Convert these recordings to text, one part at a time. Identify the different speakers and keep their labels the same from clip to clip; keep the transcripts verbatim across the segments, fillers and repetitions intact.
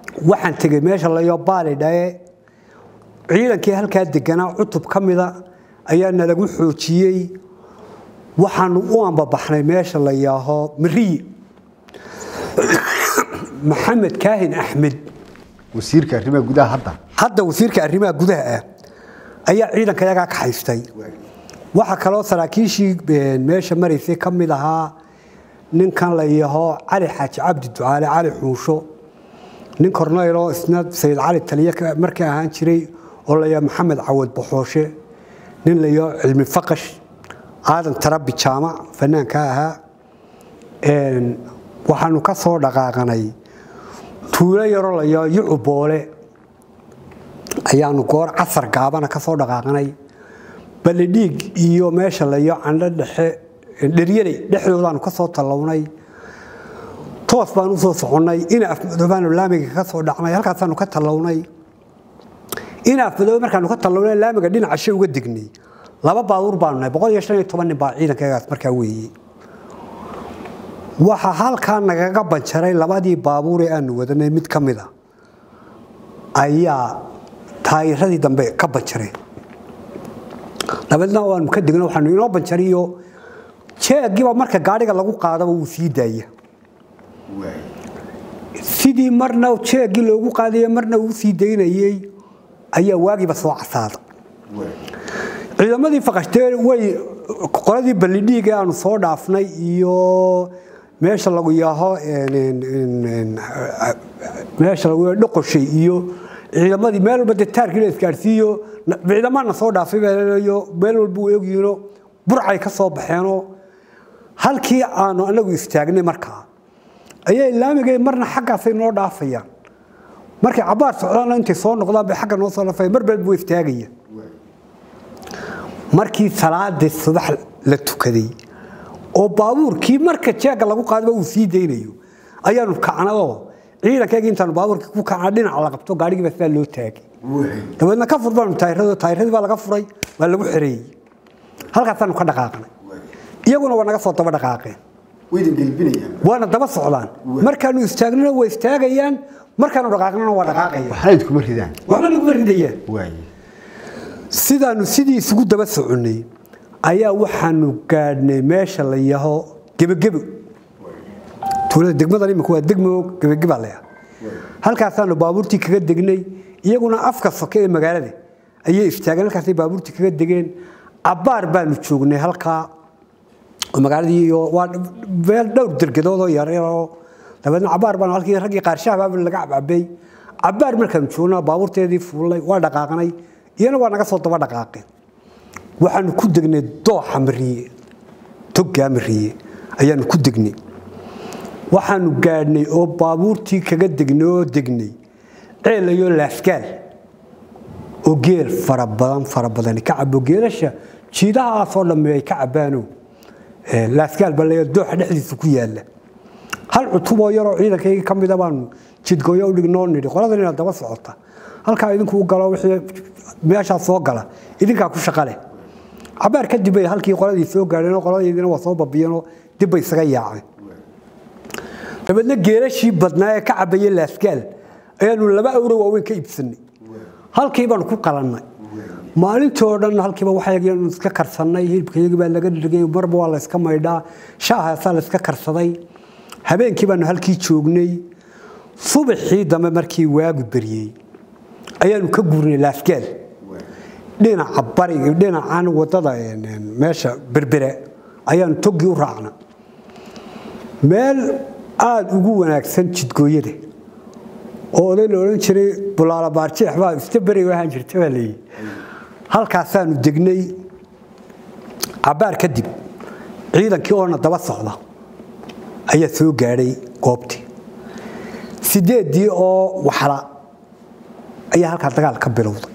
Speaker 1: waxaan tagay meesha la yobaali dhae ciidankii halka deganaa cutub kamida ayaa nalagu xoojiyay waxaan u ambabaxnay meesha la yaaho Miriye Maxamed Kaahin Axmed
Speaker 2: wasiirka arrimaha gudaha hadda
Speaker 1: hadda wasiirka arrimaha gudaha ayaa ciidanka yaga ka haystay waxa kale oo saraakiishii meesha mareysay kamid ahaa ninkan la yaaho Cali Xaaji Cabdi Ducaale Cali Xuusho nin korneylo isna Sayid Cali Taliye markii ahaan jiray oo la yaa Maxamed Cawad Baxooshe nin la yaa cilmi faqash aadan tarabi jaamac fanaanka ahaa een waxaanu ka soo dhaqaaqnay tuulo yaro la yaa Yucuboole ayaanu goor casar gaabana ka soo dhaqaaqnay baladhiig iyo meesha la yaa candha dhexe dheriyada dhexdoodaanu ka soo talawnay toos baan u soo soconay in afmadoobaanu laamiga ka soo dhacnay halkaasaanu ka talawnay in afmadoob markaanu ka talawnay laamiga dhinaca shay uga dignay laba baabuur baanu nahay boqol iyo shan iyo toban nin baa ciidankaas markaa weeyay waxa halka nagaga banjaray labadii baabuur ee aanu wadanay mid kamida ayaa taayiradii dambe ka banjaray dabadna waanu ka digno waxaanu inoo banjariyo jeegiba marka gaariga lagu qaadaba uu sii daaya sidii marna jeegi loogu qaadayay marna uu sii deynayay ayaa waagiba soo casaaday ciidamadii faqashteen way qoladii balidhiga aanu soo dhaafnay iyo meesha lagu yaaho een meesha lagu dhaqoshay iyo ciidamadii meel walba taarkii la iskaarsiyo ciidamada soo dhaafay iyo meel walba uu eegayno burcay ka soo baxeeno halkii aanu anagu istaagnay markaa ayay laamigay marna xaqaasay noo dhaafayaan markii cabaar socdaan intay soo noqdaan bay xaqqa noo soo dhaafay mar bal buu istaagaya markii salaada subax la tukaday oo baabuurkii marka jeega lagu qaadaba uu sii deynayo ayaanu kacnaa ciidankeega intaan baabuurkii ku kacna dhinaca la qabto gaarigii baa loo taagay dabadna ka furban taayirada taayirada baa laga furay waa lagu xireeyay halkaasaanu ka dhaqaaqnay iyaguna waa naga soo daba dhaqaaqeen
Speaker 2: weydin galbinayaan
Speaker 1: waana daba socdaan markaanu istaagnana way istaagayaan markaanu dhaqaaqnana waa dhaqaaqayaan
Speaker 2: waxay kuma ridaan
Speaker 1: waxna lagu ridayaan
Speaker 2: waay
Speaker 1: sidaanu sidii isugu daba soconay ayaa waxaanu gaadhnay meesha la yaho gebagebo tuulada degmada imika waa degmo gebageba la yahay halkaasaanu baabuurtii kaga degnay iyaguna afka soke ee magaalada ayay istaageen halkaasay baabuurtii kaga degeen abaar baanu joognay halkaa magaaladii iyo waa meel dhowr dergadood oo yar yar dabadna abaar baan halkii ragii qaarshaha baa laga cabay abaar markaan joogna baabuurteedii fuulay waa dhaqaaqnay iyana waa naga soo daba dhaqaaqeen waxaanu ku degnay dooxa Miriye toga Miriye ayaanu ku degnay waxaanu gaadhnay oo baabuurtii kaga degnay oo degnay ceelayo laaskaal oo geel fara badan fara badan ka cabo geelasha jiidaha soo dhameeyay ka cabaano ee laaskaal bal dooxa dhexdiisa ku yaala hal cutub oo yar oo ciidankayga kamid ah baan jidgooyo u dhignoo nidhi qoladan inay daba socota halka idinku u galo wixii meesha soo gala idinka ku shaqale abaar ka dibay halkii qoladii soo gaareen qoladiina waa soo babiyeen dib bay isaga yaaceen dabadna geerashii badnaa ee ka cabayay laaskaal ayaanu laba euro waaweyn ka iibsanay halkii baan ku qalanay maalintii dhan halkiiba waxayageen iska karsanay hilibkayga baa laga dhigay marba waa la iska maydhaa shaaha la iska karsaday habeenkii baan halkii joognay subaxii dambe markii waagu bariyay ayaanu ka guurnay laaskaal dhinaca bariga dhinacan wadada meesha berbere ayaanu togi u raacna meel aad ugu wanaagsan jidgooyada oo la oran jiray bulaala baarjeex baa istabari waxaan jirtay wali halkaasaanu degnay abaar kadib ciidankii oo daba socda ayaa soo gaaray goobtii sideedii oo waxla ayaa halka dagaal ka bilowday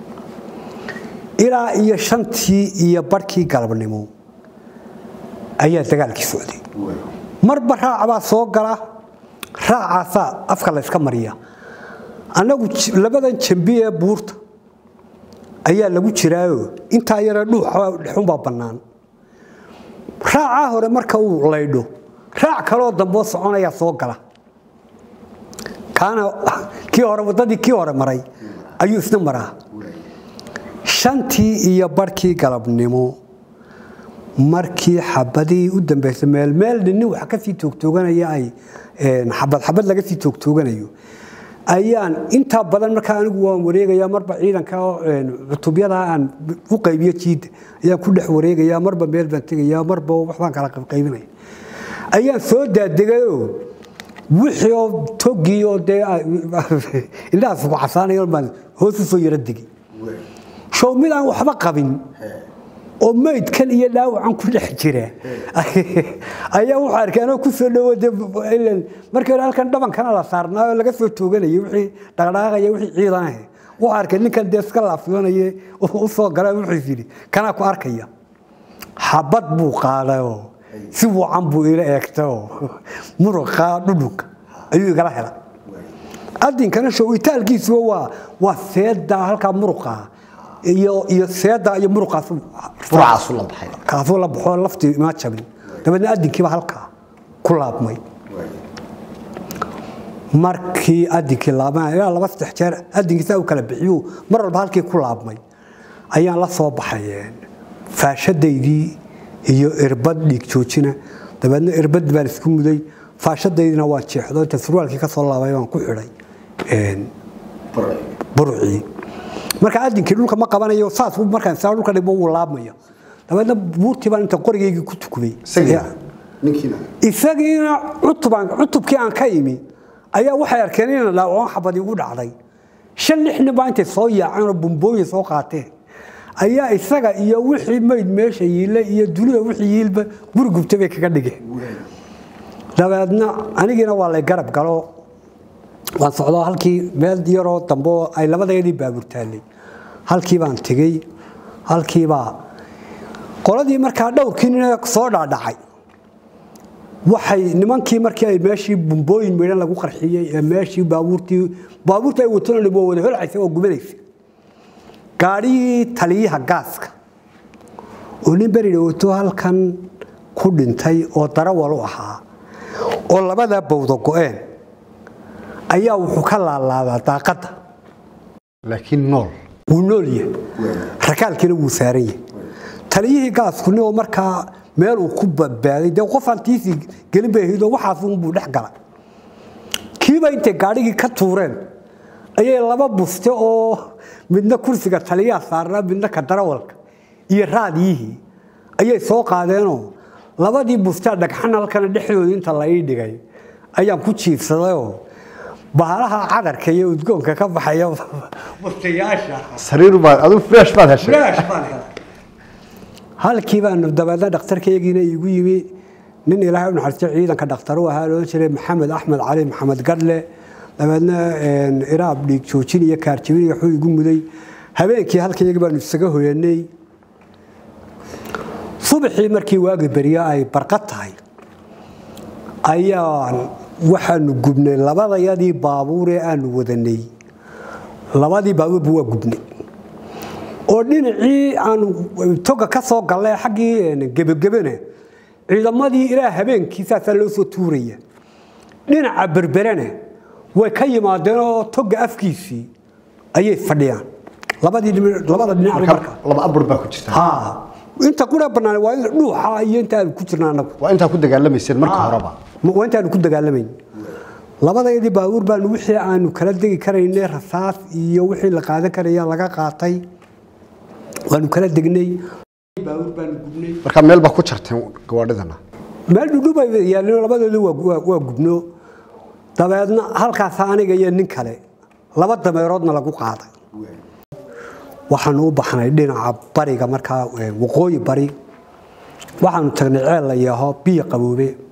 Speaker 1: ilaa iyo shantii iyo barkii galabnimo ayaa dagaalkii socday marba raacaba soo gala raacaasa afka la iska mariya anagu labadan jambi ee buurta ayaa lagu jiraayo inta yara dhuuxa dhixun baa banaan raaca hore marka uu leeydho raac kale oo dambe soconaya soo gala kaana kii hore wadadii kii hore maray ayuu isna maraa shantii iyo barkii galabnimo markii xabadii u dambeysay meel meel nin wax ka sii toogtooganaya ay xabad xabad laga sii toogtooganayo ayaan inta badan marka anigu waan wareegaya marba ciidanka cutubyada aan u qaybiyo jiid ayaa ku dhex wareegaya marba meel baan tagaya marba waxbaan kala qaybinaya ayaan soo daadegay wixii oo togiyo de ilaa suuq casaanayo baan hoos u soo yara digi show mid aan waxba qabin oo meydkan iyo dhaawacan ku dhex jira ayaa waxa arkeen ku soo dhawaade ilan markii halkan dhabankana la saarnaa laga soo tooganayay wixii dhaqdhaqaaqay wixii ciidanahay waxa arkeen ninkan deeska la filanayay oo soo galay wixii fili kana ku arkaya xabad buu qaaday si wacan buu ila eegtay muruqa dhudhug ayuu igala helay adinkana show itaalkiisu waa waa seeda halka muruqa iyo iyo seeda iyo muruqaas
Speaker 2: furaas la baxay
Speaker 1: kaafo la baxo lafti ma jabin dabadna adinkiiba halka ku laabmay markii adinkii laabmay ilaa laba saddex jeer adinkiisa uu kala bixiyo mar walba halkii ku laabmay ayaan la soo baxayeen faashadaydii iyo irbad dhiig joojina dabadna irbad baan isku muday faashadaydina waa jeexdo inta surwaalkii ka soo laabay waan ku xidhay een burci marka adinkii dhulka ma qabanayo saas uu markaan saa dhulka dhibo uu laabmayo dabadna buurtii baan inta qorigeygii ku tukubay
Speaker 2: ninkiina
Speaker 1: isagiina cutubaan cutubkii aan ka yimi ayaa waxay arkeen in la oo xabadi ugu dhacday shan lixna baa intay soo yaaceen bumbooyin soo qaateen ayaa isaga iyo wixii meyd meesha yiile iyo dunida wixii yiilba guri gubtay bay kaga dhigeen dabadna anigina waa la garab galo waan socdo halkii meel yaroo dambo ay labadeedii baaburtaalay halkii baan tagay halkii baa qoladii markaa dhowrkiina soo dhaadhacay waxay nimankii markii ay meeshii bumbooyin meelan lagu qarxiyay ee meeshii baabuurtii baabuurta ay wataan oo wada holcaysa oo gubanaysa gaari taliyaha gaaska oo nin bari wato halkan ku dhintay oo darawal u ahaa oo labada bawdo go'een ayaa wuxuu ka laalaadaa daaqada
Speaker 2: laakiin nool
Speaker 1: uu nool yahay rakaalkina wuu saaran yahay taliyihii gaasku oo markaa meel uu ku badbaaday de qof antiisi gelin bay hido waxaas uu buu dhex galay kiiba intay gaarigii ka tuureen ayay laba buste oo midna kursiga taliyaha saarnaa midna ka darawalka iyo raadiyihii ayay soo qaadeenoo labadii buste dhagxan halkana dhexdooda inta la ii dhigay ayaan ku jiifsadayoo bahalaha cadarka iyo udgoonka ka baxaya bustayaasha
Speaker 2: sariir baa adu fresh baad heshay
Speaker 1: fresh baan helay halkii baan dabadna dhakhtarkaygiina iigu yimi nin ilaahay u naxariisto ciidanka dhakhtar u ahaa loo jiray maxamed axmed cali maxamed gadle dabadna iraab dhiig joojin iyo kaarjibin iyo wuxuu igu muday habeenkii halkaygii baan isaga hoyanay subaxii markii waagi bariya ay barqad tahay ayaan waxaanu gubnay labadayadii baabuur ee aanu wadanay labadii baabuurba waa gubnay oo dhinacii aan toga ka soo galay xaggii gebagabana ciidamadii ilaa habeenkii saasaa loo soo tuuraya dhinaca berberana way ka yimaadeen oo toga afkiisii ayay fadhiyaan labadii labada dhinac marka
Speaker 2: laba abur baa ku jirta
Speaker 1: ha inta qura banaan waa in dhuuxa iyo inta aan ku jirnaa anagu
Speaker 2: waa inta ku dagaalamayeen marka horeba
Speaker 1: waa inta aan ku dagaalamayn labadayadii baabuur baan wixii aanu kala degi karaynay rasaas iyo wixii la qaadan karaya laga qaatay waanu kala degnay baabuur baan gubnay
Speaker 2: marka meel ba ku jirteen gawaadhidana
Speaker 1: meel dhudhub ay yaalin labadoodu waa waa gubno dabeedna halkaas aniga iyo nin kale laba dameeroodna lagu qaaday waxaan u baxnay dhinaca bariga marka waqooyi bari waxaan tagnay ceel la yaho biyo qaboobe